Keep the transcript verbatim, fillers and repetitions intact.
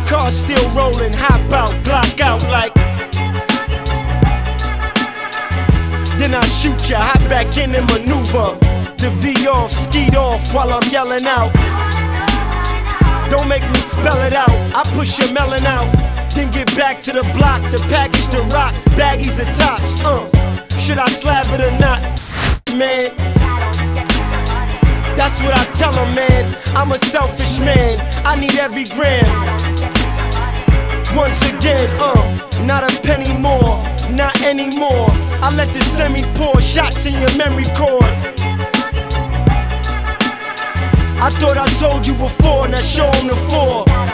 Car still rolling, hop out, Glock out like. Then I shoot ya, hop back in and maneuver. The V off, skeet off while I'm yelling out. Don't make me spell it out, I push your melon out. Then get back to the block, the package, the rock, baggies and tops. Uh, should I slab it or not? Man, that's what I tell them, man. I'm a selfish man, I need every gram. Once again, uh, not a penny more, not anymore. I let the semi pour shots in your memory cord. I thought I told you before, now show 'em the four.